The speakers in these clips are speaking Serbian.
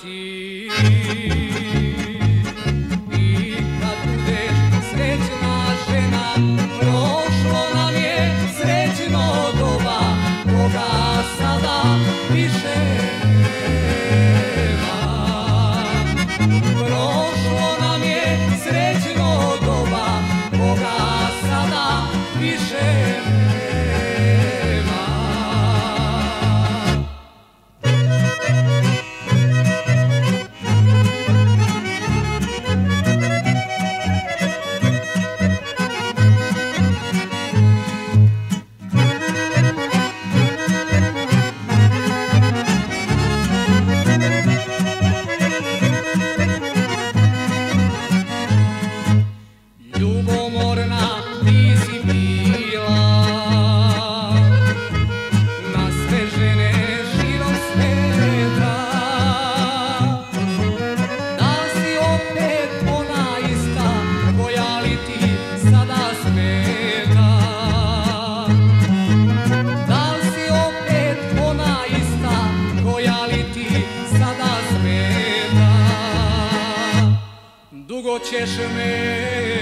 pominjati. I kad budeš srećna žena, prošlo nam je srećno doba, koga sada više nema. Prošlo nam je srećno doba, koga sada više nema. Ljubomorna ti si bila, na sve žene širom sveta. Da si opet ona ista, koja li ti sada smeta? Da si opet ona ista, koja li ti sada smeta? Dugo ćeš me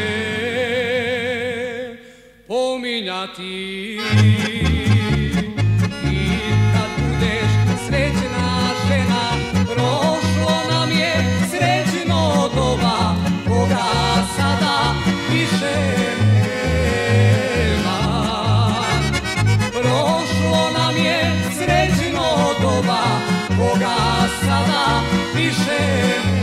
pominjati. I kad budeš srećna žena, prošlo nam je srećno doba, koga sada više nema. Prošlo nam je srećno doba, koga sada više nema.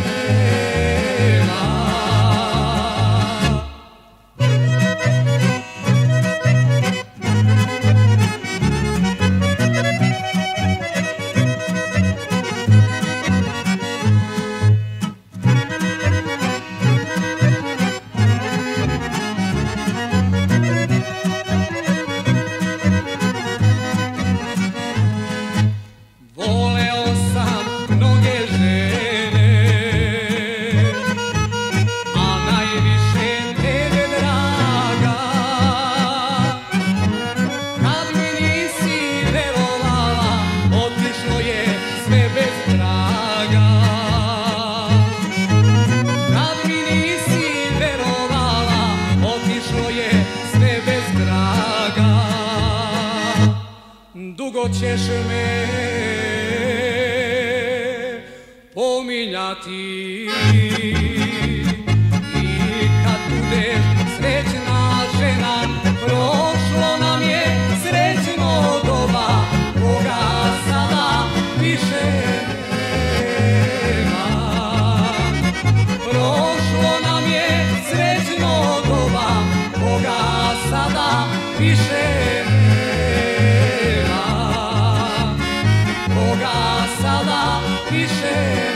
Voleo sam mnoge žene, a najviše tebe, draga. Kad mi nisi verovala, otišlo je sve bez traga. Kad mi nisi verovala, otišlo je sve bez traga. Dugo ćeš me pominjati. I kad budeš srećna žena, prošlo nam je srećno doba, koga sada više nema. Prošlo nam je srećno doba, koga sada više nema. Koga sada više